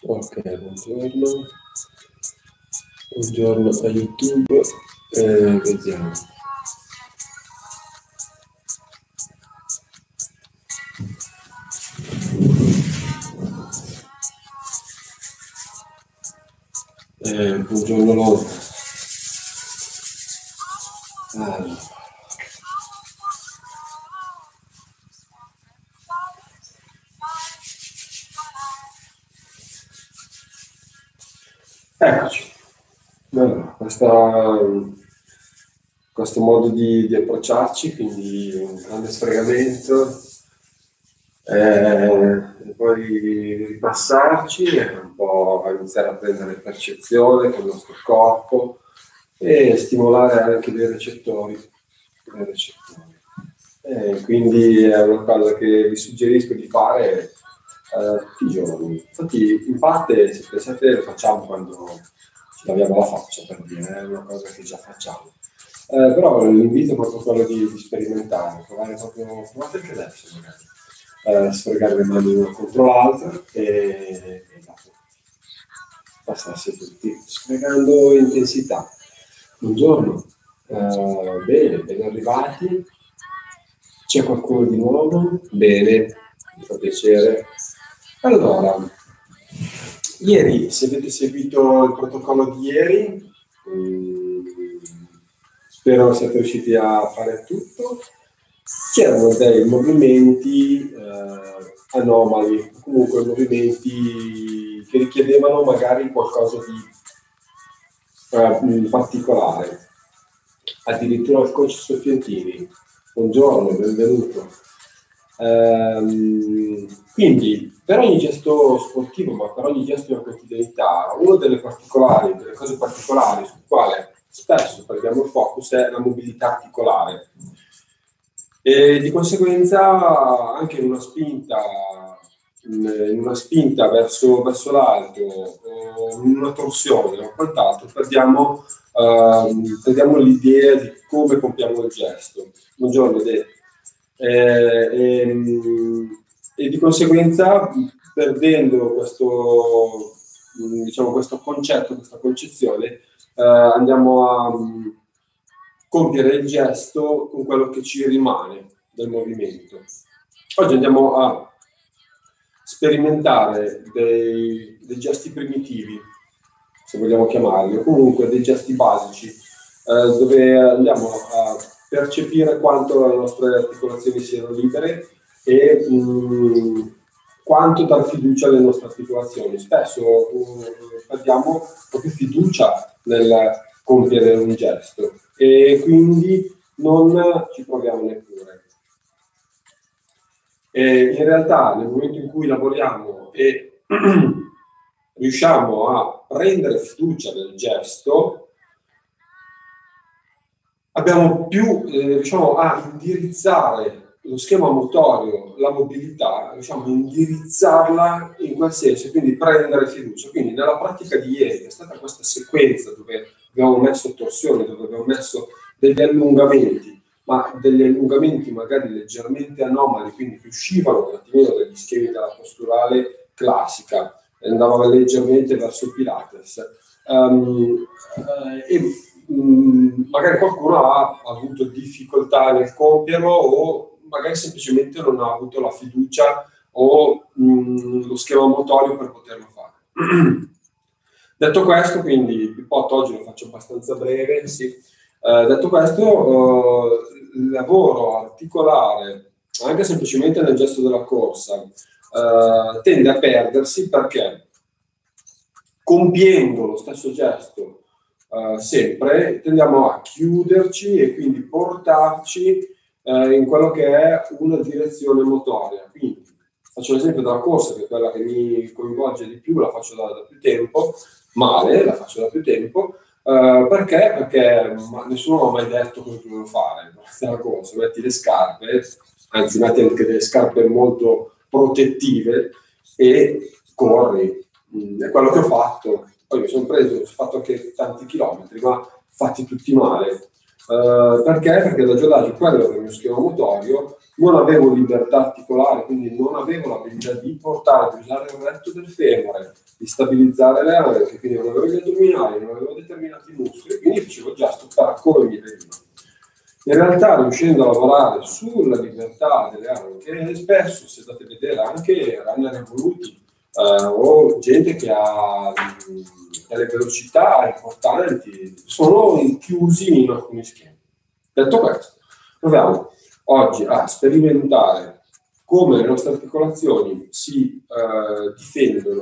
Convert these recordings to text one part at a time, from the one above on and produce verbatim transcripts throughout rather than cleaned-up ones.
Ok, buongiorno. Buongiorno a YouTube. Eh, vediamo. Eh, buongiorno Londra. Allora. Eccoci. Allora, questa, questo modo di, di approcciarci, quindi un grande sfregamento, eh, e poi ripassarci e un po' iniziare a prendere percezione con il nostro corpo e stimolare anche dei recettori. Dei recettori. Eh, quindi è una cosa che vi suggerisco di fare Uh, tutti i giorni. Infatti, in parte, se pensate, lo facciamo quando ci laviamo la faccia, per dire, è una cosa che già facciamo. Uh, però l'invito è proprio quello di, di sperimentare, provare proprio, provate anche adesso magari, uh, sfregare le mani una contro l'altra e, e dopo passarsi tutti, sfregando intensità. Buongiorno, uh, bene, ben arrivati. C'è qualcuno di nuovo? Bene, mi fa piacere. Allora, ieri, se avete seguito il protocollo di ieri, mh, spero siate riusciti a fare tutto, c'erano dei movimenti eh, anomali, comunque movimenti che richiedevano magari qualcosa di eh, particolare. Addirittura il coach Soffientini, buongiorno, benvenuto. Ehm, quindi per ogni gesto sportivo, ma per ogni gesto della quotidianità, una delle particolari, delle cose particolari sul quale spesso perdiamo il focus è la mobilità articolare. E di conseguenza anche in una spinta, in una spinta verso, verso l'alto, o in una torsione o quant'altro, perdiamo, uh, perdiamo l'idea di come compiamo il gesto. Buongiorno, De. Eh, e, e di conseguenza, perdendo questo, diciamo, questo concetto, questa concezione, eh, andiamo a um, compiere il gesto con quello che ci rimane del movimento. Oggi andiamo a sperimentare dei, dei gesti primitivi, se vogliamo chiamarli, o comunque dei gesti basici, eh, dove andiamo a percepire quanto le nostre articolazioni siano libere e mh, quanto dar fiducia alle nostre articolazioni. Spesso uh, perdiamo proprio fiducia nel compiere un gesto e quindi non ci proviamo neppure. E in realtà nel momento in cui lavoriamo e riusciamo a prendere fiducia nel gesto, abbiamo più, eh, riusciamo a indirizzare lo schema motorio, la mobilità, riusciamo a indirizzarla in quel senso, quindi prendere fiducia. Quindi nella pratica di ieri è stata questa sequenza dove abbiamo messo torsione, dove abbiamo messo degli allungamenti, ma degli allungamenti magari leggermente anomali, quindi che uscivano un attimino dagli schemi della posturale classica, andavano leggermente verso il Pilates. Um, eh, e, magari qualcuno ha avuto difficoltà nel compierlo o magari semplicemente non ha avuto la fiducia o mh, lo schema motorio per poterlo fare. Detto questo, quindi il pipotto oggi lo faccio abbastanza breve, sì. Eh, detto questo, eh, il lavoro articolare, anche semplicemente nel gesto della corsa, eh, tende a perdersi perché compiendo lo stesso gesto Uh, sempre tendiamo a chiuderci e quindi portarci uh, in quello che è una direzione motoria. Quindi faccio l'esempio della corsa, che è quella che mi coinvolge di più, la faccio da, da più tempo, male, la faccio da più tempo, uh, perché? Perché ma nessuno mi ha mai detto cosa devo fare. La corsa, metti le scarpe, anzi metti anche delle scarpe molto protettive e corri. Mm, è quello che ho fatto. Poi mi sono preso, ho fatto anche tanti chilometri, ma fatti tutti male. Uh, perché? Perché da giornata quello che è il mio schema motorio non avevo libertà articolare, quindi non avevo l'abilità di portare, di usare il retto del femore, di stabilizzare le anche, quindi non avevo gli addominali, non avevo determinati muscoli, quindi facevo già stoppare come mi veniva. In realtà, riuscendo a lavorare sulla libertà delle anche, spesso, se andate a vedere anche runner evoluti eh, o gente che ha mh, delle velocità importanti, sono chiusi in alcuni schemi. Detto questo, proviamo oggi a sperimentare come le nostre articolazioni si eh, difendono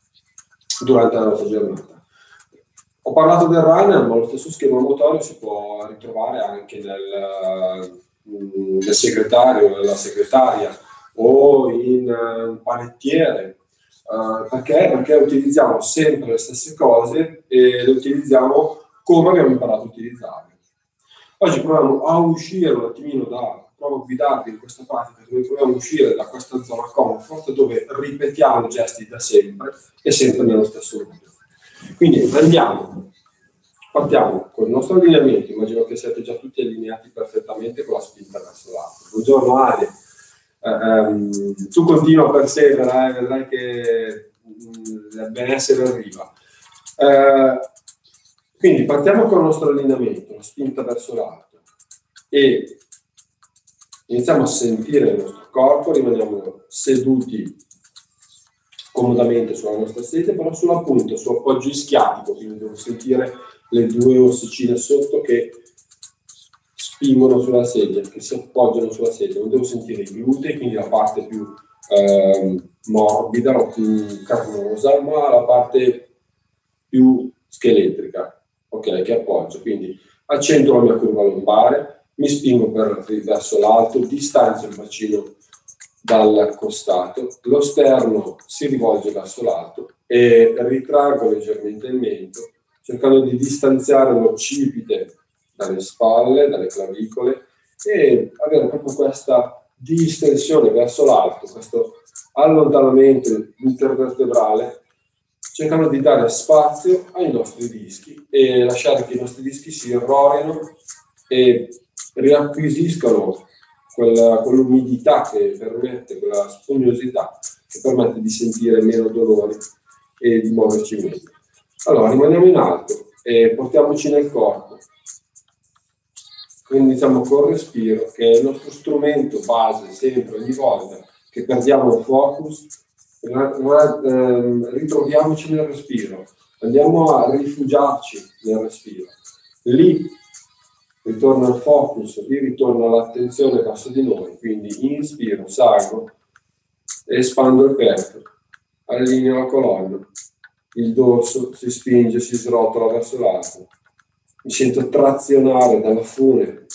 durante la nostra giornata. Ho parlato del runner, ma lo stesso schema motorio si può ritrovare anche nel, nel segretario, nella segretaria o in un panettiere. Uh, perché? Perché utilizziamo sempre le stesse cose e le utilizziamo come abbiamo imparato a utilizzarle. Oggi proviamo a uscire un attimino da, provo a guidarvi in questa pratica dove proviamo a uscire da questa zona comfort dove ripetiamo gesti da sempre e sempre nello stesso modo. Quindi andiamo, partiamo con il nostro allineamento, immagino che siete già tutti allineati perfettamente con la spinta verso l'alto. Buongiorno Ale, eh, ehm, tu continua a perseverare, eh, vedrai che mh, il benessere arriva. Eh, quindi partiamo con il nostro allineamento, la spinta verso l'alto e iniziamo a sentire il nostro corpo, rimaniamo seduti comodamente sulla nostra sedia, però sulla punta, su appoggio ischiatico, quindi devo sentire le due ossicine sotto che spingono sulla sedia, che si appoggiano sulla sedia. Non devo sentire i glutei, quindi la parte più eh, morbida o più carnosa, ma la parte più scheletrica, ok, che appoggio. Quindi accentro la mia curva lombare, mi spingo per, verso l'alto, distanzio il bacino dal costato, lo sterno si rivolge verso l'alto e ritraggo leggermente il mento, cercando di distanziare l'occipite dalle spalle, dalle clavicole e avere proprio questa distensione verso l'alto, questo allontanamento intervertebrale, cercando di dare spazio ai nostri dischi e lasciare che i nostri dischi si irrorino e riacquisiscano quella, quell'umidità che permette, quella spugnosità che permette di sentire meno dolori e di muoverci meglio. Allora, rimaniamo in alto e portiamoci nel corpo. Quindi iniziamo col respiro, che è il nostro strumento base, sempre, ogni volta che perdiamo il focus, ritroviamoci nel respiro, andiamo a rifugiarci nel respiro. Lì ritorna il focus, lì ritorna l'attenzione verso di noi, quindi inspiro, salgo, espando il petto, allineo la colonna, il dorso si spinge, si srotola verso l'alto, mi sento trazionare dalla fune,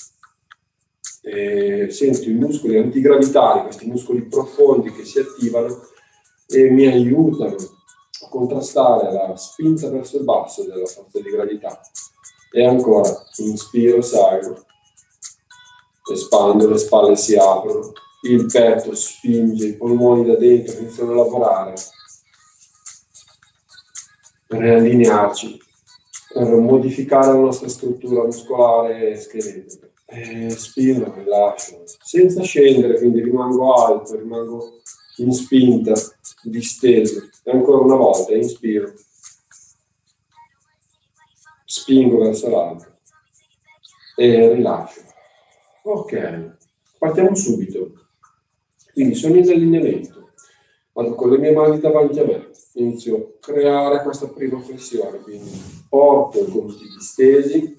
e sento i muscoli antigravitari, questi muscoli profondi che si attivano e mi aiutano a contrastare la spinta verso il basso della forza di gravità. E ancora, inspiro, salgo, espando, le spalle si aprono, il petto spinge, i polmoni da dentro iniziano a lavorare per riallinearci, per modificare la nostra struttura muscolare e scheletrica. Espiro, rilascio, senza scendere, quindi rimango alto, rimango in spinta, disteso. E ancora una volta, inspiro. Spingo verso l'alto e rilascio. Ok, partiamo subito. Quindi sono in allineamento, vado con le mie mani davanti a me, inizio a creare questa prima flessione, quindi porto i gomiti distesi,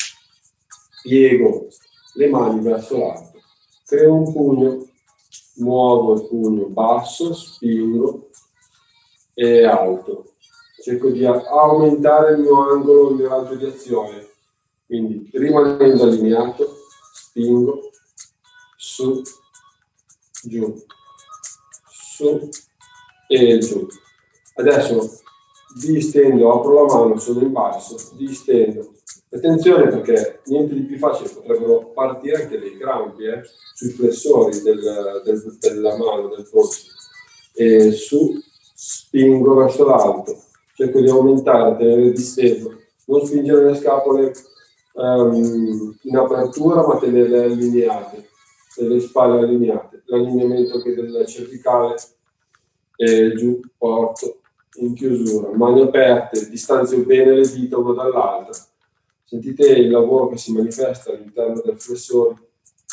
piego le mani verso l'alto, creo un pugno, muovo il pugno basso, spingo e alto. Cerco di aumentare il mio angolo, il mio raggio di azione. Quindi rimanendo allineato, spingo, su, giù, su e giù. Adesso distendo, apro la mano, sono in basso, distendo. Attenzione perché niente di più facile, potrebbero partire anche dei crampi eh, sui flessori del, del, della mano, del polso. E su, spingo verso l'alto. Cerco di aumentare, tenere disteso, non spingere le scapole um, in apertura ma tenerle allineate. e le spalle allineate, l'allineamento anche del cervicale, e giù, porto, in chiusura, mani aperte, distanzio bene le dita una dall'altra. Sentite il lavoro che si manifesta all'interno del flessore.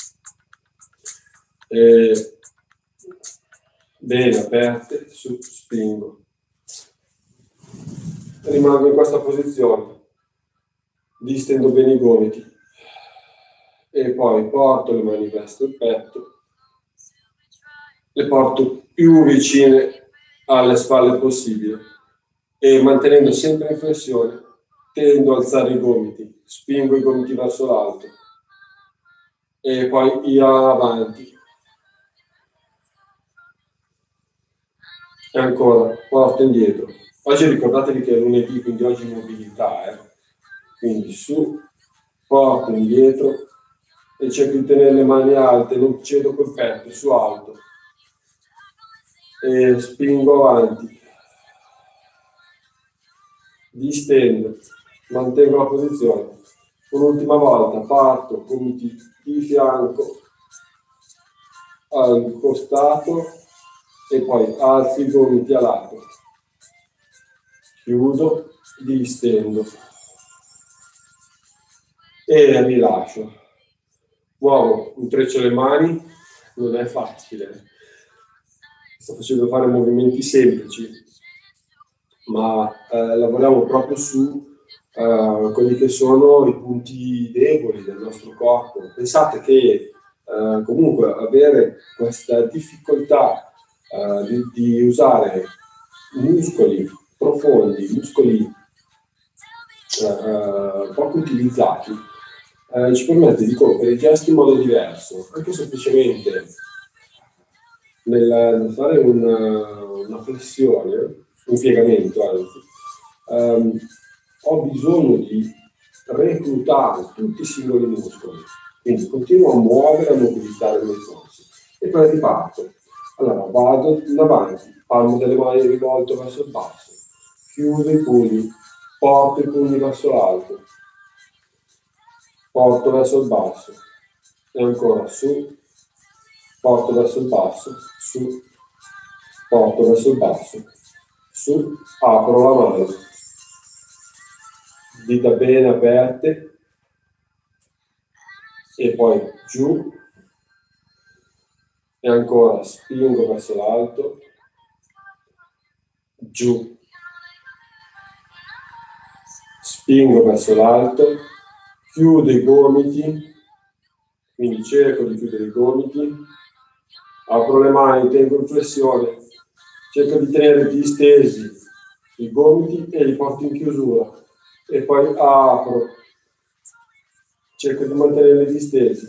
E bene, aperte, su, spingo. Rimango in questa posizione, distendo bene i gomiti e poi porto le mani verso il petto, le porto più vicine alle spalle possibile e mantenendo sempre in flessione tendo a alzare i gomiti, spingo i gomiti verso l'alto e poi io avanti e ancora porto indietro. Oggi ricordatevi che è lunedì, quindi oggi mobilità, eh? Quindi su, porto indietro e cerco di tenere le mani alte, non cedo col petto, su alto e spingo avanti, distendo, mantengo la posizione. Un'ultima volta parto, gomiti di fianco al costato e poi alzo i gomiti a lato, chiudo, distendo e rilascio. Muovo, intreccio le mani, non è facile, sto facendo fare movimenti semplici, ma eh, lavoriamo proprio su eh, quelli che sono i punti deboli del nostro corpo. Pensate che eh, comunque avere questa difficoltà eh, di, di usare muscoli profondi, muscoli eh, poco utilizzati, eh, ci permette di compiere i gesti in modo diverso, anche semplicemente nel, nel fare una, una flessione, un piegamento anzi, ehm, ho bisogno di reclutare tutti i singoli muscoli, quindi continuo a muovere, a mobilitare i miei polsi e poi riparto. Allora vado in avanti, palmo delle mani rivolto verso il basso, chiudo i pugni, porto i pugni verso l'alto, porto verso il basso e ancora su, porto verso il basso, su, porto verso il basso, su, apro la mano, dita bene aperte e poi giù e ancora spingo verso l'alto, giù, spingo verso l'alto, chiudo i gomiti, quindi cerco di chiudere i gomiti, apro le mani, tengo in flessione, cerco di tenere distesi i gomiti e li porto in chiusura e poi apro, cerco di mantenerli distesi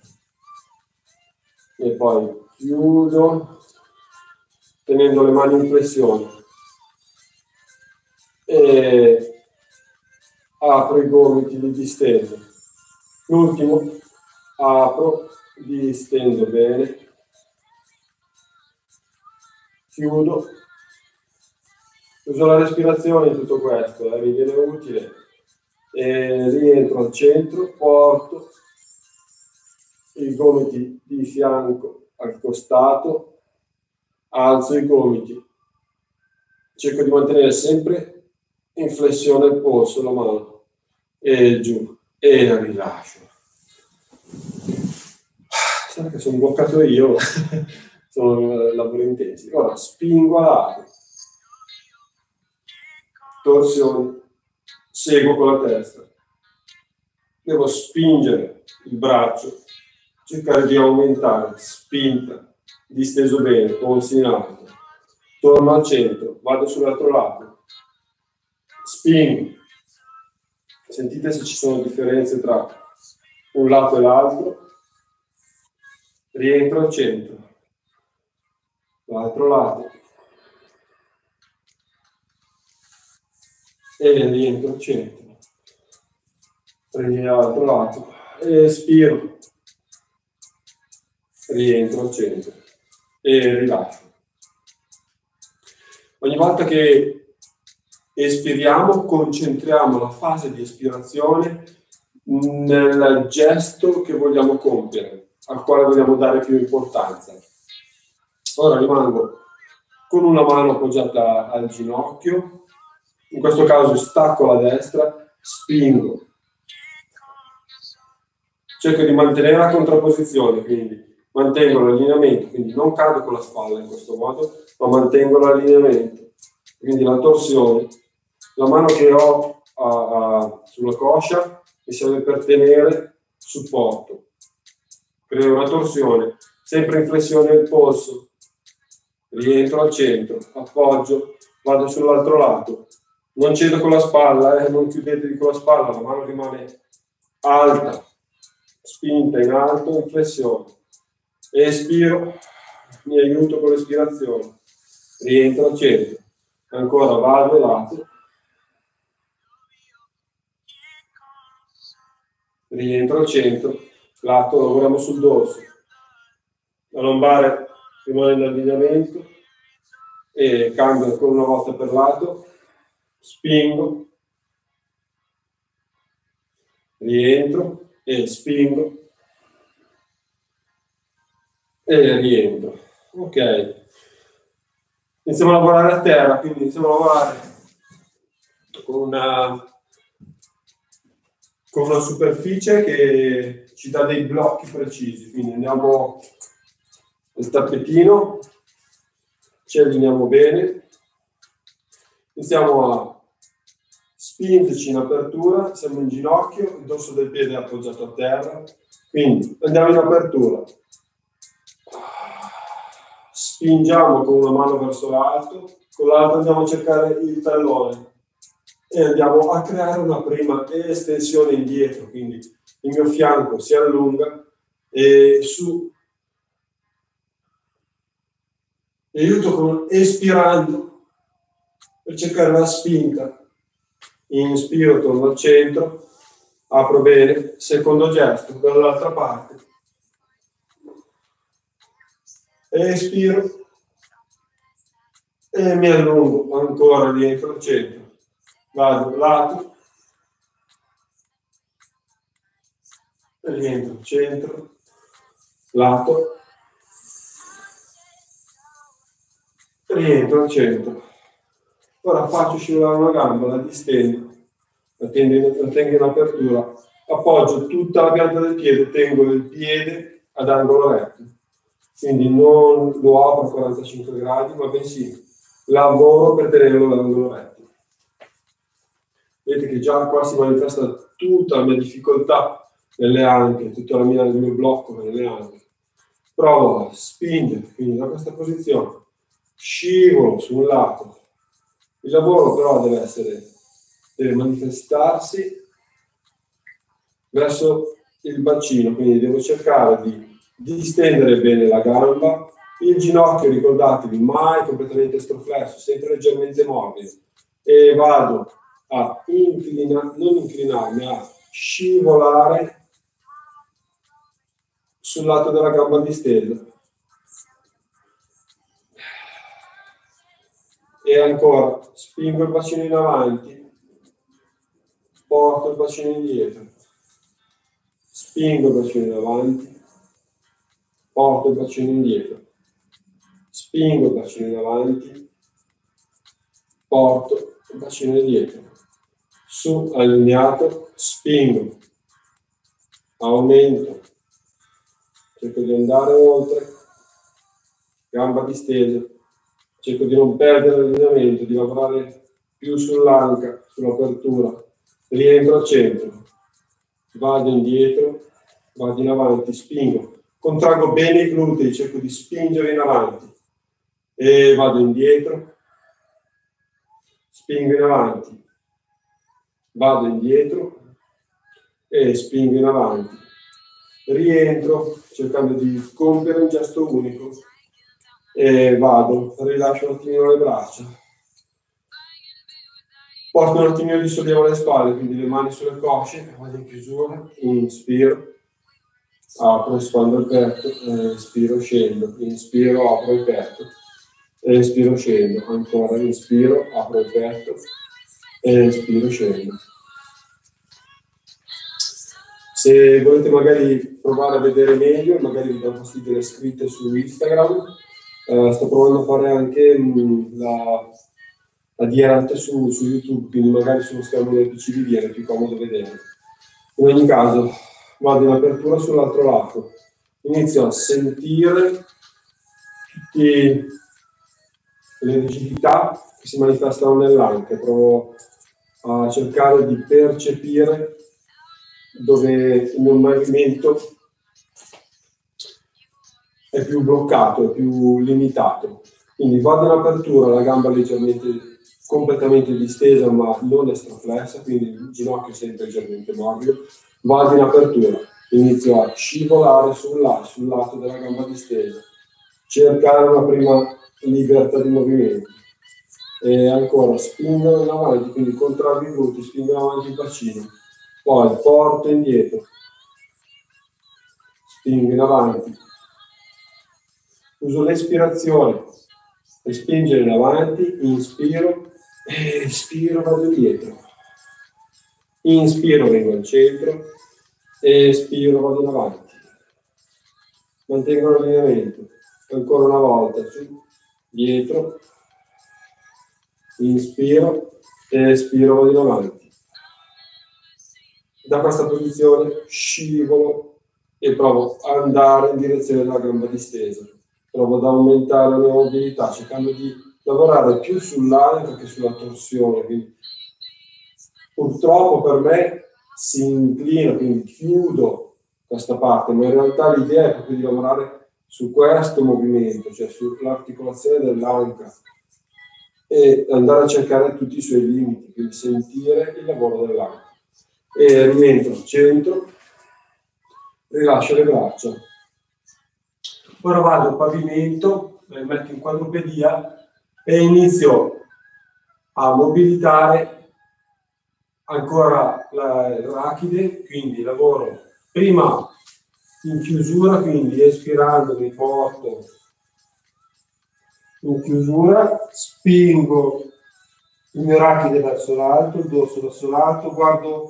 e poi chiudo tenendo le mani in flessione e apro i gomiti, li distendo. L'ultimo, apro, distendo bene, chiudo, uso la respirazione in tutto questo, eh, mi viene utile, e rientro al centro, porto i gomiti di fianco al costato, alzo i gomiti, cerco di mantenere sempre in flessione il polso, la mano, e giù, e rilascio. Sarà che sono bloccato io, sono lavori intensi. Ora spingo a lato, torsione, seguo con la testa, devo spingere il braccio, cercare di aumentare, spinta, disteso bene, polsi in alto, torno al centro, vado sull'altro lato, spingo, sentite se ci sono differenze tra un lato e l'altro, rientro al centro, l'altro lato, e rientro al centro, l'altro lato, espiro, rientro al centro e rilascio. Ogni volta che espiriamo, concentriamo la fase di espirazione nel gesto che vogliamo compiere. al quale vogliamo dare più importanza. Ora rimango con una mano appoggiata al ginocchio, in questo caso stacco la destra, spingo, cerco di mantenere la contrapposizione, quindi mantengo l'allineamento, quindi non cado con la spalla in questo modo, ma mantengo l'allineamento, quindi la torsione, la mano che ho a, a, sulla coscia mi serve per tenere supporto, creo una torsione, sempre in flessione del polso, rientro al centro, appoggio, vado sull'altro lato, non cedo con la spalla, eh, non chiudetevi con la spalla, la mano rimane alta, spinta in alto, in flessione, espiro, mi aiuto con l'espirazione, rientro al centro, ancora vado lato, rientro al centro, lato, lavoriamo sul dorso, la lombare rimane in allineamento e cambio ancora una volta per lato, spingo, rientro e spingo e rientro. Ok, iniziamo a lavorare a terra, quindi iniziamo a lavorare con una, con una superficie che ci dà dei blocchi precisi, quindi andiamo al tappetino, ci allineiamo bene, iniziamo a spingerci in apertura, siamo in ginocchio, il dorso del piede è appoggiato a terra, quindi andiamo in apertura, spingiamo con una mano verso l'alto, con l'altra andiamo a cercare il tallone e andiamo a creare una prima estensione indietro, quindi il mio fianco si allunga e su mi aiuto con espirando per cercare la spinta. Inspiro, torno al centro, apro bene, secondo gesto dall'altra parte, espiro e mi allungo ancora dietro al centro, vado lato, rientro al centro, lato, rientro al centro. Ora faccio scivolare una gamba, la distendo, la tengo, la tengo in apertura, appoggio tutta la pianta del piede, tengo il piede ad angolo retto, quindi non lo apro a quarantacinque gradi, ma bensì lavoro per tenerlo ad angolo retto. Vedete che già qua si manifesta tutta la mia difficoltà nelle anche, tutto il mio blocco nelle anche. Provo a spingere, quindi da questa posizione, scivolo su un lato. Il lavoro però deve essere, deve manifestarsi verso il bacino, quindi devo cercare di distendere bene la gamba, il ginocchio, ricordatevi, mai completamente estroflesso, sempre leggermente morbido, e vado a inclinare, non inclinarmi, a scivolare sul lato della gamba distesa. E ancora, spingo il bacino in avanti, porto il bacino indietro, spingo il bacino in avanti, porto il bacino indietro, spingo il bacino in avanti, porto il bacino indietro, su, allineato, spingo, aumento, cerco di andare oltre, gamba distesa, cerco di non perdere l'allineamento, di lavorare più sull'anca, sull'apertura, rientro al centro, vado indietro, vado in avanti, spingo, contraggo bene i glutei, cerco di spingere in avanti e vado indietro, spingo in avanti, vado indietro e spingo in avanti, rientro cercando di compiere un gesto unico e vado, rilascio un attimino le braccia, porto un attimino di sollievo alle spalle, quindi le mani sulle cosce, vado in chiusura, inspiro, apro, espando il petto, espiro, scendo, inspiro, apro il petto, espiro, scendo, ancora, inspiro, apro il petto, espiro, scendo. Se volete magari provare a vedere meglio, magari vi do fastidio le scritte su Instagram, uh, sto provando a fare anche mh, la, la diretta su, su YouTube, quindi magari sullo schermo del P C vi viene più comodo vedere. In ogni caso, vado in apertura sull'altro lato, inizio a sentire tutte le rigidità che si manifestano nell'anca, provo a cercare di percepire dove il mio movimento è più bloccato, è più limitato. Quindi vado in apertura, la gamba leggermente, completamente distesa ma non estraflessa, quindi il ginocchio sempre leggermente morbido. Vado in apertura, inizio a scivolare sul lato, sul lato della gamba distesa, cercare una prima libertà di movimento. E ancora spingo in avanti, quindi contraggo i glutei, spingo in avanti il bacino. Poi porto indietro, spingo in avanti, uso l'espirazione per spingere in avanti, inspiro e espiro, vado indietro. Inspiro, vengo al centro, espiro, vado in avanti. Mantengo l'allineamento, ancora una volta, su, dietro, inspiro, espiro, vado in avanti. Da questa posizione scivolo e provo ad andare in direzione della gamba distesa. Provo ad aumentare la mia mobilità, cercando di lavorare più sull'anca che sulla torsione. Quindi, purtroppo per me si inclina, quindi chiudo questa parte, ma in realtà l'idea è proprio di lavorare su questo movimento, cioè sull'articolazione dell'anca e andare a cercare tutti i suoi limiti, quindi sentire il lavoro dell'anca. E rientro al centro, rilascio le braccia. Ora vado al pavimento, le metto in quadrupedia e inizio a mobilitare ancora la rachide, quindi lavoro prima in chiusura, quindi espirando mi porto in chiusura, spingo il mio rachide verso l'alto, il dorso verso l'alto, guardo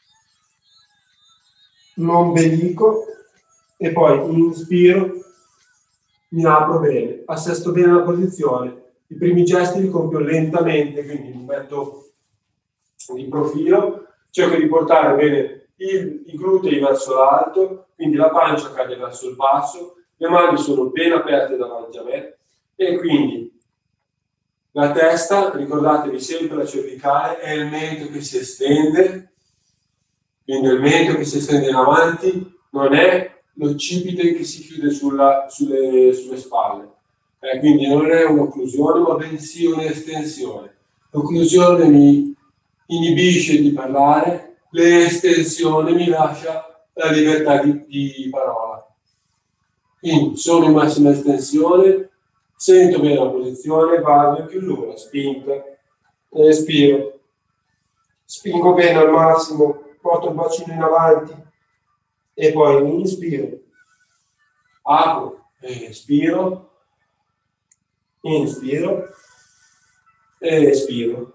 l'ombelico e poi inspiro, mi apro bene, assesto bene la posizione. I primi gesti li compio lentamente, quindi mi metto di profilo, cerco di portare bene il, i glutei verso l'alto, quindi la pancia cade verso il basso, le mani sono ben aperte davanti a me e quindi la testa, ricordatevi sempre la cervicale, è il mento che si estende. Quindi il mento che si estende in avanti non è l'occipite che si chiude sulla, sulle, sulle spalle. Eh, quindi non è un'occlusione, ma bensì un'estensione. L'occlusione mi inibisce di parlare, l'estensione mi lascia la libertà di, di parola. Quindi sono in massima estensione, sento bene la posizione, vado in chiusura, spinta, espiro, spingo bene al massimo, porto il bacino in avanti e poi inspiro, apro, espiro, inspiro, espiro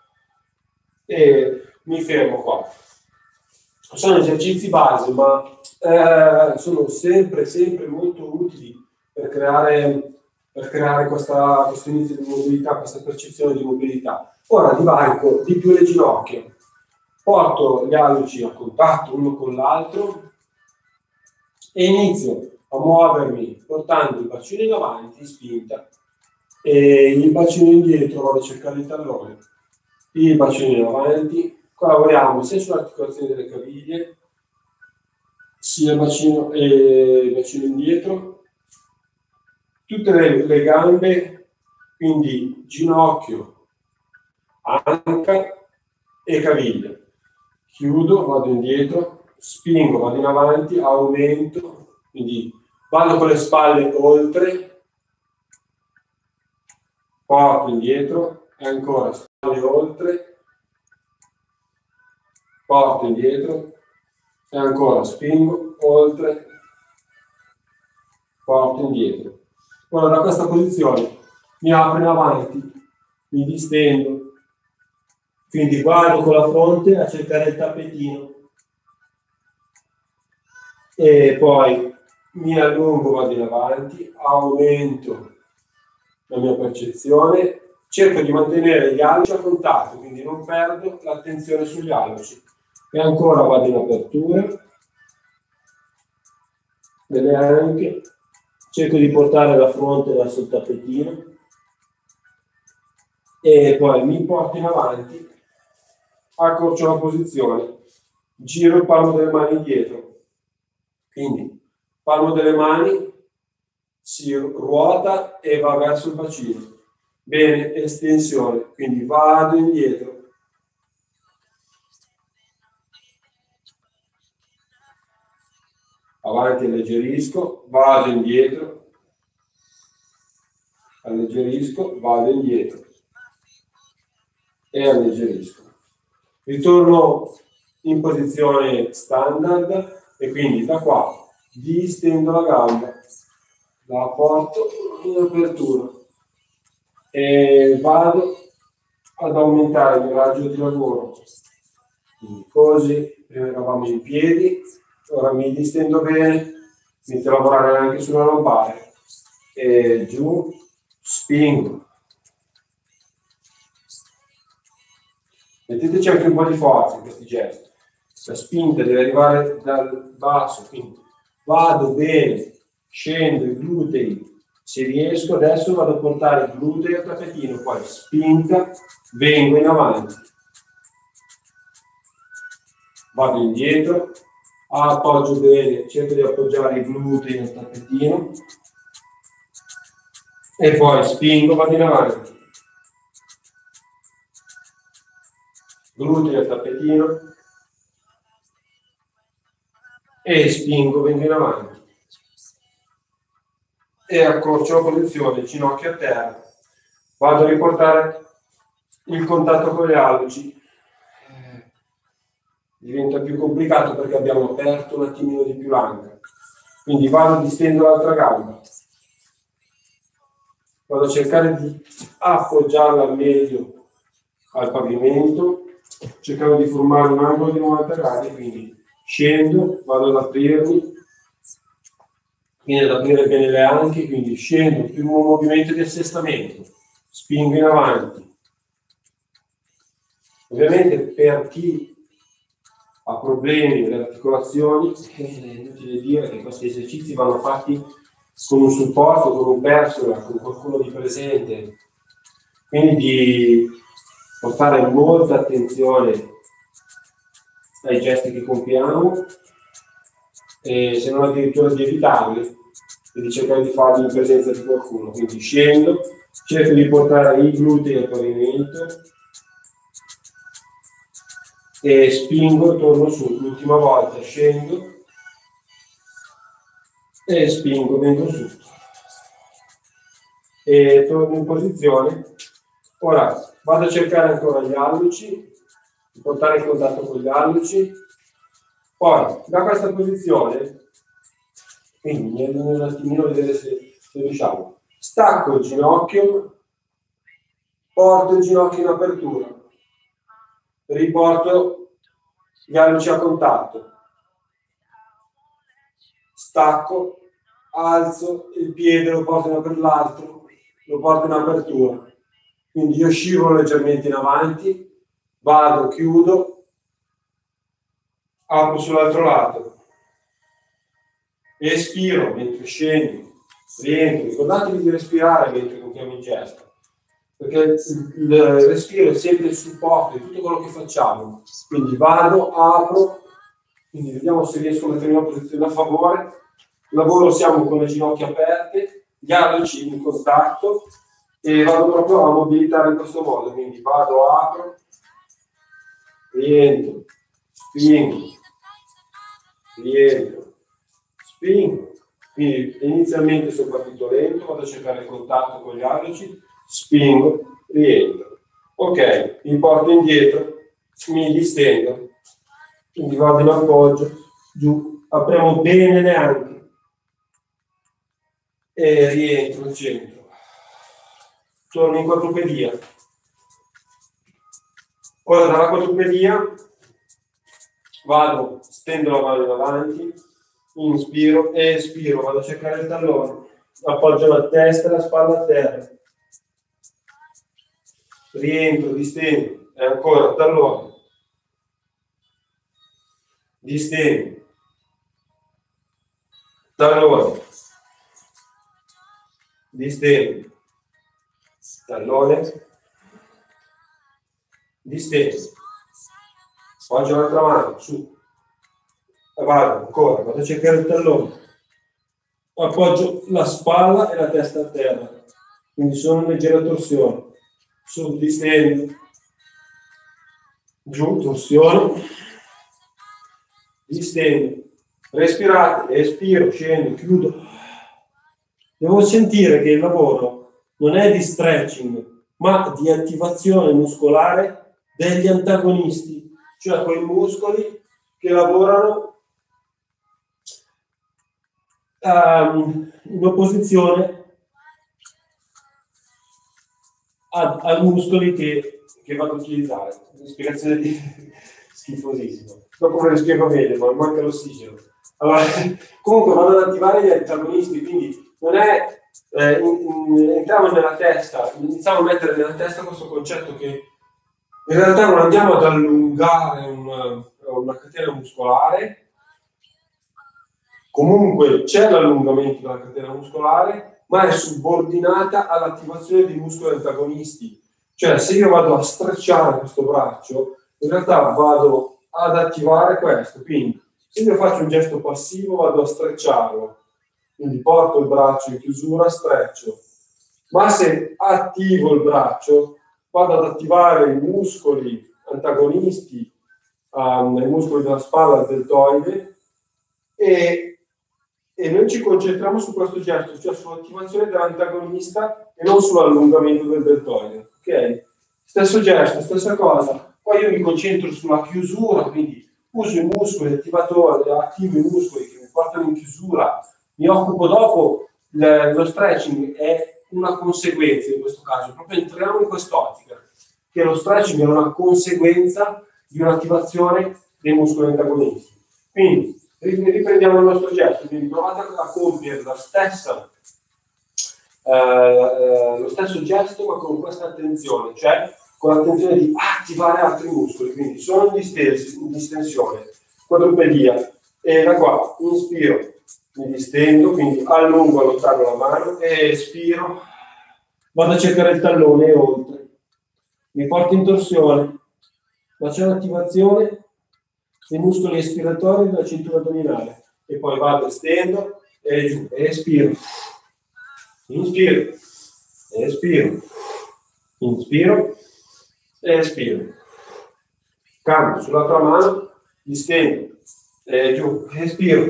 e mi fermo qua. Sono esercizi base, ma eh, sono sempre, sempre molto utili per creare, per creare questa, questo inizio di mobilità, questa percezione di mobilità. Ora divarico di più le ginocchia. Porto gli alluci a contatto uno con l'altro e inizio a muovermi portando il bacino in avanti, in spinta, e il bacino indietro, vado a cercare i talloni, il bacino in avanti, qua lavoriamo sia sull'articolazione delle caviglie, sia il bacino, e il bacino indietro, tutte le, le gambe, quindi ginocchio, anca e caviglia. Chiudo, vado indietro, spingo, vado in avanti, aumento, quindi vado con le spalle oltre, porto indietro, e ancora spalle oltre, porto indietro, e ancora spingo, oltre, porto indietro. Ora da questa posizione mi apro in avanti, mi distendo, quindi guardo con la fronte a cercare il tappetino. e poi mi allungo, vado in avanti, aumento la mia percezione, cerco di mantenere gli alluci a contatto, quindi non perdo l'attenzione sugli alluci. E ancora vado in apertura delle anche, cerco di portare la fronte verso il tappetino e poi mi porto in avanti, accorcio la posizione, giro il palmo delle mani indietro, quindi palmo delle mani si ruota e va verso il bacino. Bene, estensione, quindi vado indietro. Avanti alleggerisco, vado indietro. Alleggerisco, vado indietro. E alleggerisco. Ritorno in posizione standard e quindi da qua distendo la gamba, la porto in apertura e vado ad aumentare il mio raggio di lavoro. Quindi così, prima eravamo in piedi, ora mi distendo bene, inizio a lavorare anche sulla lombare e giù, spingo. Metteteci anche un po' di forza in questi gesti. La spinta deve arrivare dal basso, quindi vado bene, scendo i glutei, se riesco adesso vado a portare i glutei al tappetino, poi spinta, vengo in avanti, vado indietro, appoggio bene, cerco di appoggiare i glutei al tappetino e poi spingo, vado in avanti. Glutei al tappetino e spingo, vengo in avanti e accorcio la posizione, ginocchio a terra, vado a riportare il contatto con gli alluci, diventa più complicato perché abbiamo aperto un attimino di più l'anca, quindi vado, distendo l'altra gamba, vado a cercare di appoggiarla al meglio al pavimento, cercando di formare un angolo di novanta gradi, quindi scendo, vado ad aprirmi, quindi ad aprire bene le anche, quindi scendo, primo movimento di assestamento, spingo in avanti. Ovviamente per chi ha problemi nelle articolazioni, è inutile dire che questi esercizi vanno fatti con un supporto, con un personal, con qualcuno di presente, quindi di portare molta attenzione ai gesti che compiamo e se non addirittura di evitarli e di cercare di farli in presenza di qualcuno. Quindi scendo, cerco di portare i glutei al pavimento e spingo e torno su. L'ultima volta scendo e spingo, vengo su e torno in posizione. Ora vado a cercare ancora gli alluci, portare in contatto con gli alluci, poi da questa posizione, quindi mi allungo un attimino a vedere se, se riusciamo, stacco il ginocchio, porto il ginocchio in apertura, riporto gli alluci a contatto, stacco, alzo il piede, lo porto per l'altro, lo porto in apertura, quindi io scivolo leggermente in avanti, vado, chiudo, apro sull'altro lato, espiro mentre scendo, rientro, ricordatevi di respirare mentre compiamo il gesto, perché il respiro è sempre il supporto di tutto quello che facciamo, quindi vado, apro, quindi vediamo se riesco a mettere una posizione a favore, lavoro, siamo con le ginocchia aperte, gli alluci in contatto e vado proprio a mobilitare in questo modo, quindi vado, apro, rientro, spingo, rientro, spingo, quindi inizialmente sono partito lento, vado a cercare il contatto con gli alluci, spingo, rientro, ok, mi porto indietro, mi distendo, quindi vado in appoggio, giù, apriamo bene le anche e rientro al centro, torno in quadrupedia. Ora dalla quadrupedia vado, stendo la mano in avanti, inspiro, espiro, vado a cercare il tallone, appoggio la testa e la spalla a terra, rientro, distendo, e ancora tallone, distendo, tallone, distendo, tallone, distendo, appoggio l'altra mano, su, e vado ancora, vado a cercare il tallone, appoggio la spalla e la testa a terra, quindi sono in leggera torsione, su, distendo, giù, torsione, distendo, respirate, espiro, scendo, chiudo. Devo sentire che il lavoro non è di stretching, ma di attivazione muscolare degli antagonisti, cioè quei muscoli che lavorano um, in opposizione a, a muscoli che, che vado ad utilizzare. Una spiegazione di... schifosissima. Dopo ve lo spiego meglio, ma manca l'ossigeno. Allora, comunque vado ad attivare gli antagonisti, quindi non è... Eh, in, in, entriamo nella testa, iniziamo a mettere nella testa questo concetto che in realtà non andiamo ad allungare una, una catena muscolare, comunque c'è l'allungamento della catena muscolare, ma è subordinata all'attivazione dei muscoli antagonisti. Cioè, se io vado a strecciare questo braccio, in realtà vado ad attivare questo. Quindi, se io faccio un gesto passivo, vado a strecciarlo. Quindi porto il braccio in chiusura, streccio. Ma se attivo il braccio, vado ad attivare i muscoli antagonisti, um, i muscoli della spalla, del deltoide, e, e noi ci concentriamo su questo gesto, cioè sull'attivazione dell'antagonista e non sull'allungamento del deltoide. Ok? Stesso gesto, stessa cosa. Poi io mi concentro sulla chiusura, quindi uso i muscoli attivatori, attivo i muscoli che mi portano in chiusura, mi occupo dopo, le, lo stretching è una conseguenza in questo caso, proprio entriamo in quest'ottica, che lo stretching è una conseguenza di un'attivazione dei muscoli antagonisti. Quindi riprendiamo il nostro gesto, quindi provate a compiere la stessa, eh, lo stesso gesto ma con questa attenzione, cioè con l'attenzione di attivare altri muscoli, quindi sono in, distesi, in distensione, quadrupedia, e da qua inspiro, mi distendo, quindi allungo, allontano la mano, e espiro, vado a cercare il tallone e oltre, mi porto in torsione, ma c'è un'attivazione dei muscoli espiratori della cintura addominale, e poi vado, estendo, e giù, e espiro, inspiro, espiro, inspiro, espiro, cambio sull'altra mano, distendo, e giù, espiro,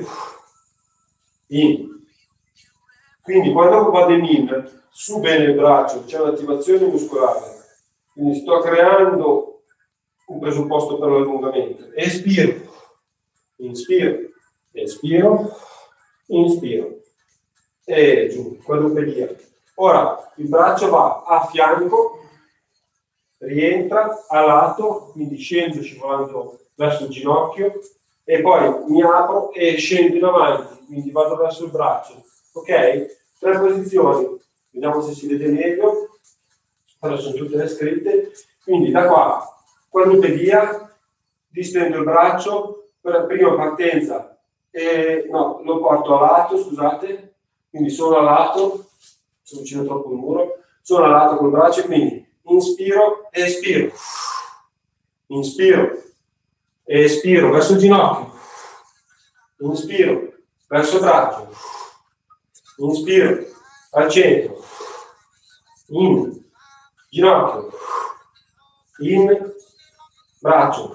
in. Quindi quando vado in in, su bene il braccio, c'è un'attivazione muscolare, quindi sto creando un presupposto per l'allungamento. Espiro, inspiro, espiro, inspiro, e giù, quadrupedia. Ora il braccio va a fianco, rientra a lato, quindi scendo scivolando verso il ginocchio, e poi mi apro e scendo in avanti, quindi vado verso il braccio. Ok? Tre posizioni, vediamo se si vede meglio. Allora sono tutte le scritte. Quindi da qua, quadrupedia, distendo il braccio, per prima partenza, e, no, lo porto a lato, scusate, quindi sono a lato, sono vicino troppo al muro, sono a lato col braccio, quindi inspiro e espiro, inspiro e espiro verso il ginocchio, inspiro verso il braccio, inspiro al centro, in, ginocchio, in, braccio,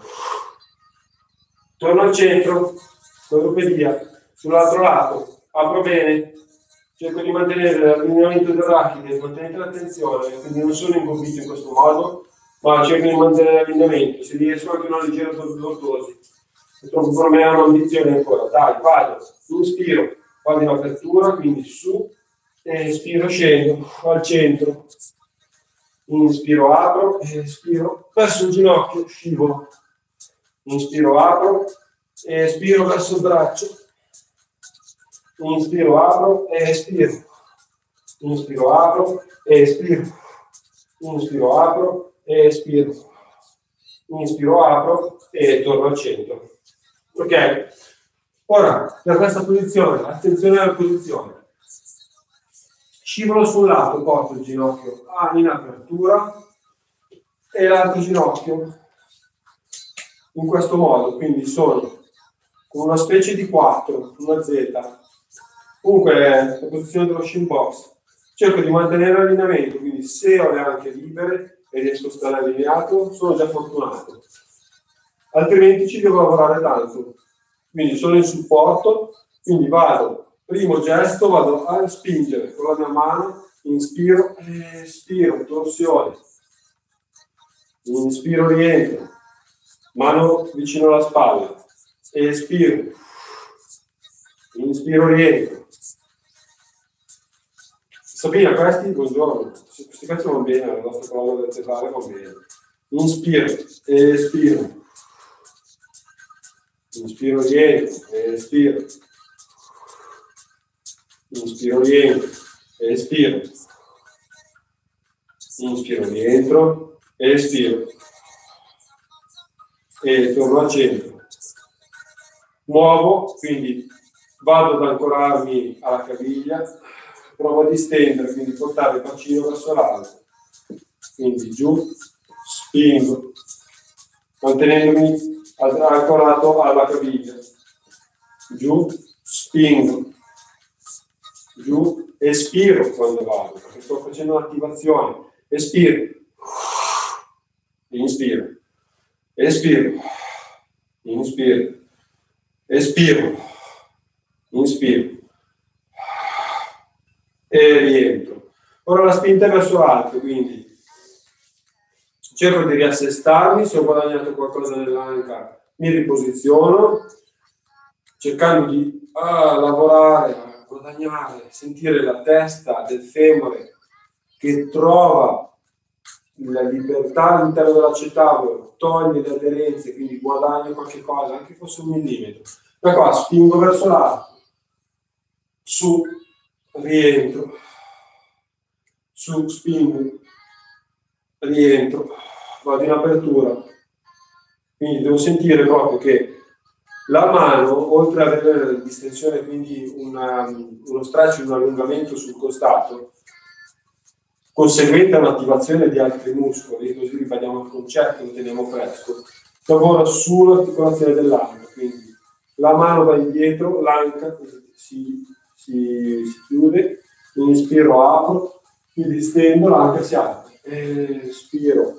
torno al centro, quadrupedia, sull'altro lato, apro bene, cerco di mantenere l'allineamento del rachide, mantenete l'attenzione, quindi non sono ingombito in questo modo, ma cerco di mantenere l'allineamento, se riesco anche una leggera lordosi, se troppo per me è un'ambizione ancora, dai, vado, inspiro, vado in apertura, quindi su, e espiro, scendo, al centro, inspiro, apro, e espiro, verso il ginocchio, scivolo, inspiro, apro, e espiro verso il braccio, inspiro, apro, espiro, inspiro, apro, espiro, inspiro, apro, espiro, inspiro, apro e torno al centro. Ok? Ora, da questa posizione, attenzione alla posizione. Scivolo sul lato, porto il ginocchio in apertura e l'altro ginocchio in questo modo, quindi sono con una specie di quattro, una Z. Comunque è la posizione dello shin box. Cerco di mantenere l'allineamento, quindi se ho le anche libere e riesco a stare allineato, sono già fortunato. Altrimenti ci devo lavorare tanto. Quindi sono in supporto, quindi vado, primo gesto, vado a spingere con la mia mano, inspiro, espiro, torsione. Inspiro, rientro, mano vicino alla spalla, espiro, inspiro, rientro. Sabina, questi, buongiorno, questi pezzi vanno bene, la nostra colonna vertebrale va bene. Inspiro, espiro, inspiro, rientro, espiro, inspiro, rientro, espiro, inspiro, rientro, espiro e torno al centro. Muovo, quindi vado ad ancorarmi alla caviglia, provo a distendere, quindi portare il bacino verso l'alto, quindi giù, spingo, mantenendomi ancorato alla caviglia, giù, spingo, giù, espiro quando vado, perché sto facendo un'attivazione, espiro, inspiro, espiro, inspiro, espiro, inspiro e rientro. Ora la spinta è verso l'alto, quindi cerco di riassestarmi, se ho guadagnato qualcosa nell'anca mi riposiziono, cercando di ah, lavorare, guadagnare, sentire la testa del femore che trova la libertà all'interno dell'accettavolo, toglie le aderenze, quindi guadagno qualche cosa, anche fosse un millimetro. Da qua spingo verso l'alto, su, rientro, su, spingo, rientro, vado in apertura. Quindi devo sentire proprio che la mano, oltre ad avere la distensione, quindi una, uno stretch, un allungamento sul costato, conseguente a un'attivazione di altri muscoli, così ripetiamo il concetto, lo teniamo fresco, lavora sull'articolazione dell'anca, quindi la mano va indietro, l'anca si, si, si chiude, inspiro, apro, mi distendo, l'anca si apre, espiro,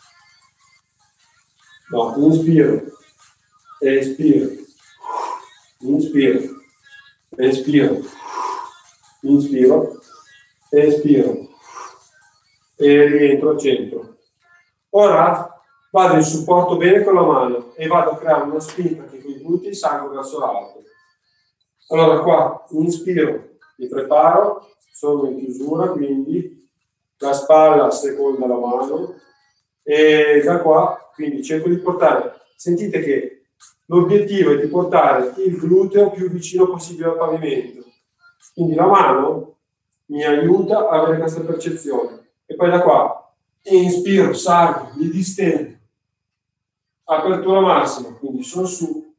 no, inspiro, espiro, inspiro, espiro, inspiro, espiro, e rientro al centro. Ora vado in supporto bene con la mano e vado a creare una spinta che con i glutei salgo verso l'alto. Allora qua inspiro, mi preparo, sono in chiusura, quindi la spalla seconda la mano e da qua quindi cerco di portare, sentite che l'obiettivo è di portare il gluteo più vicino possibile al pavimento, quindi la mano mi aiuta a avere questa percezione. E poi da qua, inspiro, salgo, mi distendo, apertura massima, quindi sono su,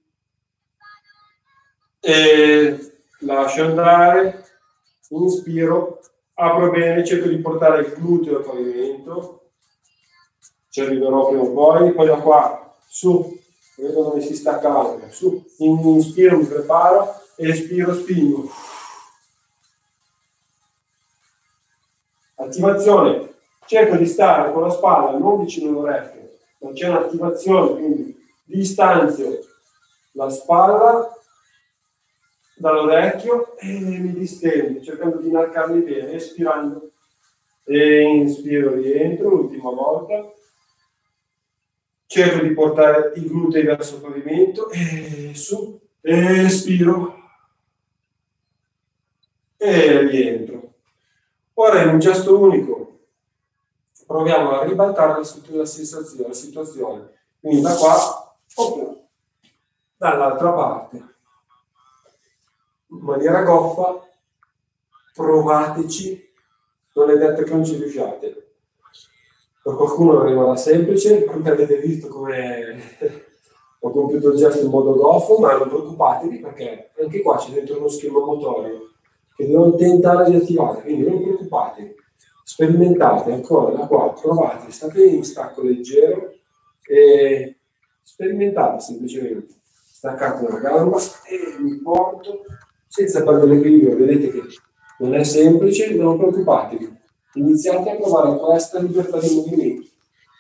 e lascio andare, inspiro, apro bene, cerco di portare il gluteo al pavimento, ci arriverò prima o poi, poi da qua, su, vedo dove si stacca l'anca, su, inspiro, mi preparo, espiro, spingo. Attivazione, cerco di stare con la spalla non vicino all'orecchio, ma c'è un'attivazione, quindi distanzio la spalla dall'orecchio e mi distendo, cercando di inarcarmi bene, espirando, e inspiro, rientro, l'ultima volta, cerco di portare i glutei verso il pavimento, e su, espiro, e rientro. Ora in un gesto unico proviamo a ribaltare la sensazione, la situazione. Quindi da qua, oppure dall'altra parte. in maniera goffa, provateci, non è detto che non ci riusciate. Per qualcuno rimarrà semplice, perché avete visto come ho compiuto il gesto in modo goffo, ma non preoccupatevi perché anche qua c'è dentro uno schema motorio che devo tentare di attivare, quindi non preoccupatevi, sperimentate ancora da qua, provate, state in stacco leggero e sperimentate semplicemente. Staccate una gamba e mi porto senza perdere l'equilibrio. Vedete che non è semplice, non preoccupatevi. Iniziate a provare questa libertà di movimento.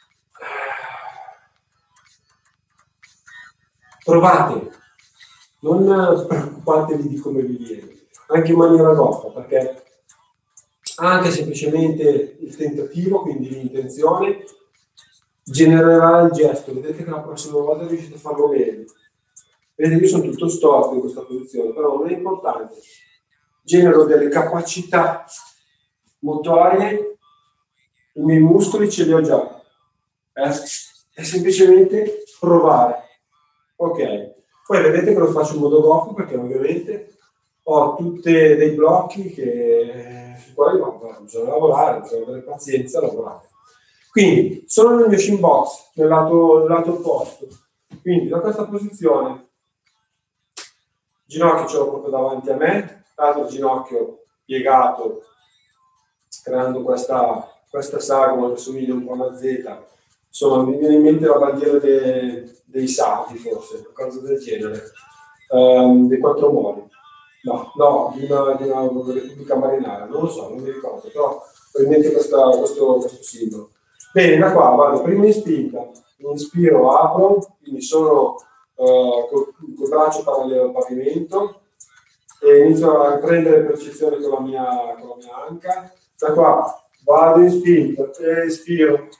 Provate, non preoccupatevi di come vi viene, anche in maniera goffa, perché anche semplicemente il tentativo, quindi l'intenzione, genererà il gesto. Vedete che la prossima volta riuscite a farlo bene. Vedete, io sono tutto storto in questa posizione, però non è importante. Genero delle capacità motorie, i miei muscoli ce li ho già. Eh? È semplicemente provare. Ok. Poi vedete che lo faccio in modo goffo perché ovviamente ho tutti dei blocchi che su quali bisogna lavorare, bisogna avere pazienza a lavorare. Quindi sono nel mio shin box, nel lato, nel lato opposto. Quindi da questa posizione ginocchio ce l'ho proprio davanti a me, l'altro ginocchio piegato, creando questa, questa sagoma che somiglia un po' a una Z. Insomma, mi viene in mente la bandiera dei, dei Sardi, forse, qualcosa del genere, um, dei quattro mori. No, no, di una, di una Repubblica Marinara, non lo so, non mi ricordo, però ho in mente questa, questo, questo simbolo. Bene, da qua vado prima in spinta, inspiro, apro, quindi sono uh, col, col braccio parallelo al pavimento e inizio a prendere percezione con la mia, con la mia anca. Da qua vado in spinta, espiro,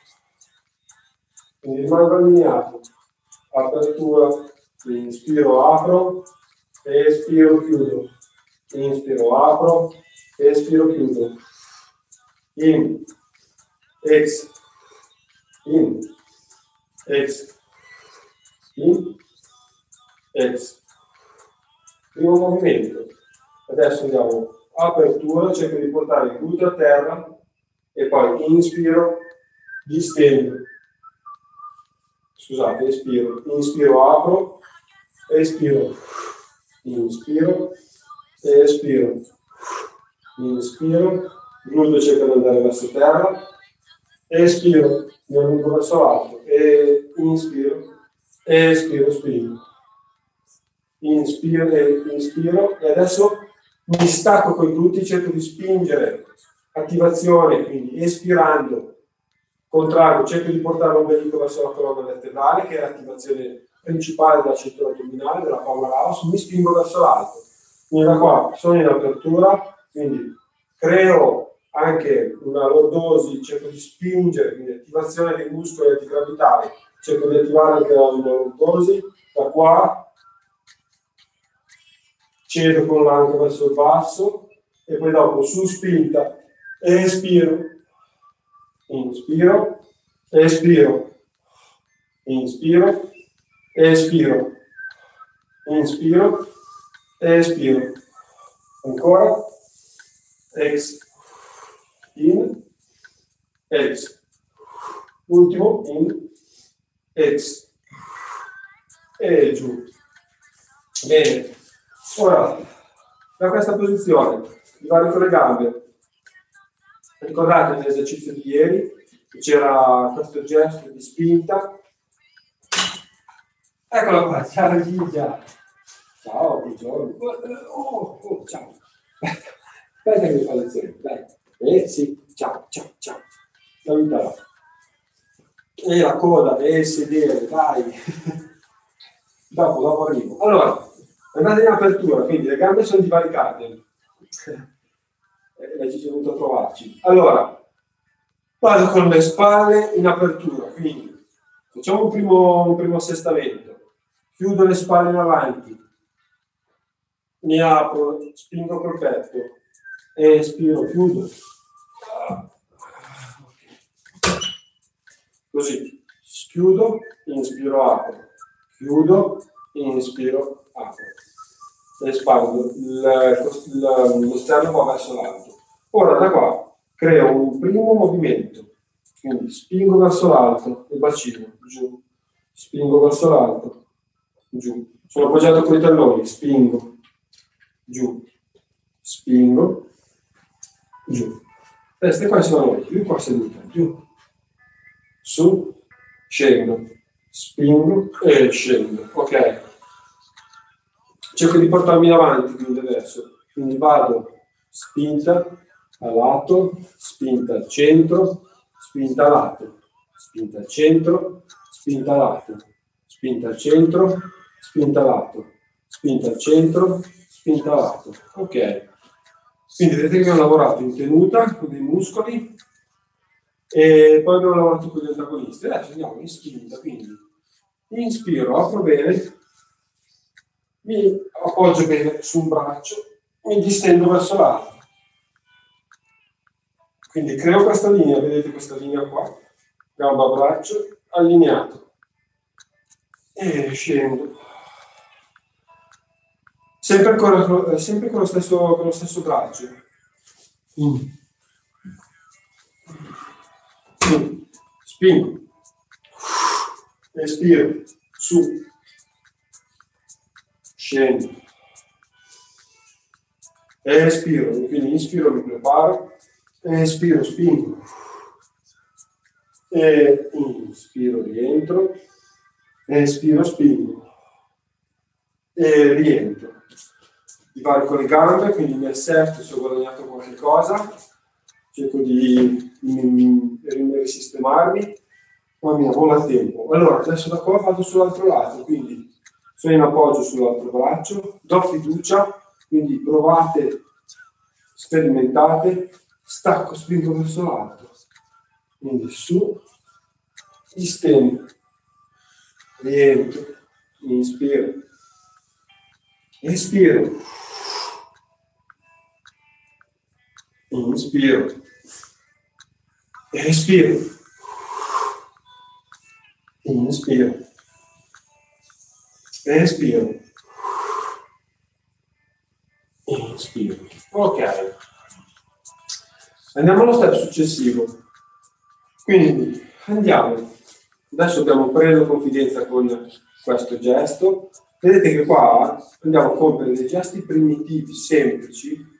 quindi rimango allineato, apertura, inspiro, apro, espiro, chiudo, inspiro, apro, espiro, chiudo, in, ex, in, ex, in, ex. Primo movimento. Adesso andiamo apertura, cerco di portare il gluteo a terra e poi inspiro, distendo. Scusate, espiro, inspiro, apro, espiro, inspiro, espiro, inspiro, gluteo cerca di andare verso terra, espiro, mi allungo verso l'alto, e inspiro, espiro, spingo, inspiro e inspiro, e adesso mi stacco con i glutei, cerco di spingere, attivazione, quindi espirando, contrario, cerco di portare l'ombelico verso la colonna vertebrale, che è l'attivazione principale della cintura addominale, della powerhouse, mi spingo verso l'alto. Quindi da qua sono in apertura, quindi creo anche una lordosi, cerco di spingere, quindi attivazione dei muscoli antigravitali, cerco di attivare anche la lordosi, da qua cedo con l'anca verso il basso e poi dopo su spinta, espiro, inspiro, espiro, inspiro, espiro, inspiro, espiro, ancora, ex, in, ex, ultimo, in, ex, e giù. Bene, ora, da questa posizione, vado con le gambe. Ricordate l'esercizio di ieri, che c'era questo gesto di spinta. Eccola qua, ciao Gigia. Ciao, buongiorno. Oh, oh, ciao. Aspetta che mi fa lezione, dai. Eh sì, ciao, ciao, ciao. Salutala. E la coda, e il sedere, dai. Dopo, dopo arrivo. Allora, andate in apertura, quindi le gambe sono divaricate. E ci sono venuto a trovarci. Allora, vado con le spalle in apertura, quindi facciamo un primo, un primo assestamento. Chiudo le spalle in avanti, mi apro, spingo col petto, espiro, chiudo. Così, chiudo, inspiro, apro, chiudo, inspiro, apro. espando il, il, lo sterno qua verso l'alto. Ora da qua creo un primo movimento, quindi spingo verso l'alto il bacino, giù, spingo verso l'alto, giù, sono appoggiato con i talloni, spingo, giù, spingo, giù. Queste qua sono noi, più qua seduta, giù, su, scendo, spingo e scendo, ok? Cerco di portarmi avanti, quindi adesso, quindi vado spinta a lato, spinta al centro, spinta a lato, spinta al centro, spinta a lato, spinta al centro, spinta a lato, spinta al centro, spinta a lato, ok? Quindi vedete che abbiamo lavorato in tenuta con dei muscoli e poi abbiamo lavorato con gli antagonisti. Adesso andiamo in spinta, quindi inspiro, apro bene, mi appoggio bene su un braccio, mi distendo verso l'alto. Quindi creo questa linea, vedete questa linea qua, gamba braccio allineato e scendo. Sempre con, sempre con, lo, stesso, con lo stesso braccio. Mm. Mm. Spingo. Espiro. Su. Scendo. Espiro. Quindi inspiro, mi preparo. Espiro, spingo. E inspiro, rientro. Espiro, spingo. E rientro. Vado con le gambe, quindi mi assetto se ho guadagnato qualche cosa, cerco di, di, di risistemarmi, ma mi volo a tempo. Allora, adesso da qua vado sull'altro lato, quindi sono in appoggio sull'altro braccio, do fiducia, quindi provate, sperimentate, stacco, spingo verso l'alto, quindi su, distendo, rientro, inspiro, espiro, inspiro, espiro, inspiro, espiro, inspiro. Ok, andiamo allo step successivo. Quindi andiamo, adesso abbiamo preso confidenza con questo gesto. Vedete che qua andiamo a compiere dei gesti primitivi, semplici.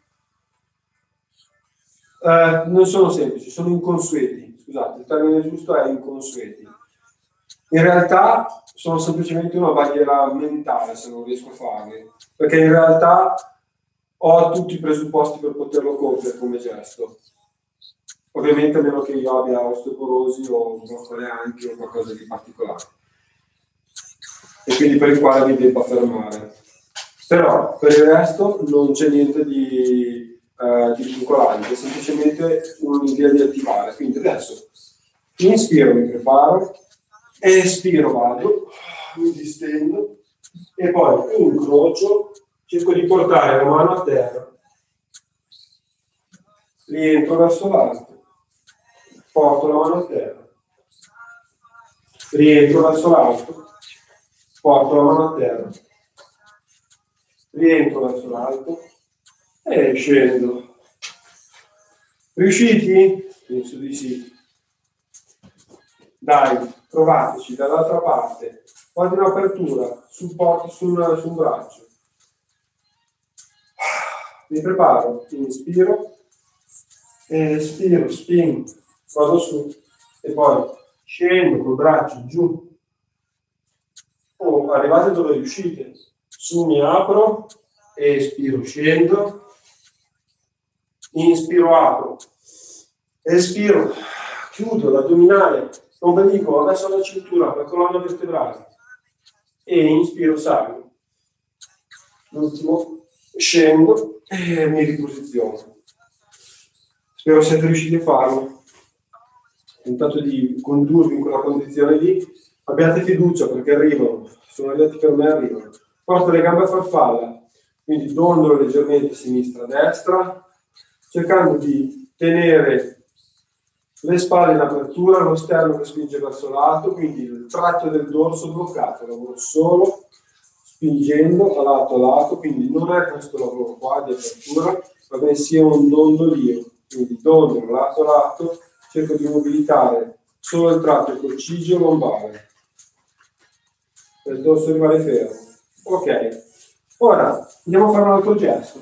Eh, non sono semplici, sono inconsueti. Scusate, il termine giusto è inconsueti. In realtà sono semplicemente una barriera mentale se non riesco a farli, perché in realtà ho tutti i presupposti per poterlo compiere come gesto. Ovviamente a meno che io abbia osteoporosi o broccole anche o qualcosa di particolare. E quindi per il quale mi debba fermare. Però per il resto non c'è niente di, eh, di vincolante, è semplicemente un'idea di attivare. Quindi adesso inspiro, mi preparo, espiro, vado, mi distendo e poi incrocio, cerco di portare la mano a terra, rientro verso l'alto, porto la mano a terra, rientro verso l'alto, porto la mano a terra, rientro verso l'alto e scendo. Riusciti? Penso di sì. Dai, provateci dall'altra parte. Fate un'apertura, supporto sul, sul braccio. Mi preparo, inspiro, espiro, spingo, vado su e poi scendo col braccio giù. Oh, arrivate dove riuscite. Su mi apro, espiro, scendo, inspiro, apro, espiro, chiudo l'addominale, ombelico, adesso la cintura, la colonna vertebrale e inspiro, salgo. L'ultimo, scendo e mi riposiziono. Spero siate riusciti a farlo. Ho tentato di condurvi in quella condizione lì. Abbiate fiducia perché arrivano, sono arrivati per me, arrivano. Porto le gambe a farfalla, quindi dondolo leggermente sinistra-destra, cercando di tenere le spalle in apertura, lo sterno che spinge verso l'alto, quindi il tratto del dorso bloccato, lavoro solo spingendo da lato a lato, quindi non è questo lavoro qua di apertura, ma bensì è un dondolio, quindi dondolo lato a lato, cerco di mobilitare solo il tratto coccigeo lombare, per il dorso rimane fermo. Ok, ora andiamo a fare un altro gesto.